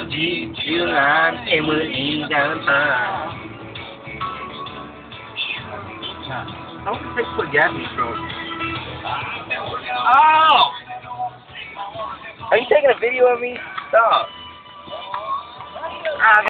July, and we're in downtown. I want to take what Gabby's from. Oh! Are you taking a video of me? Stop.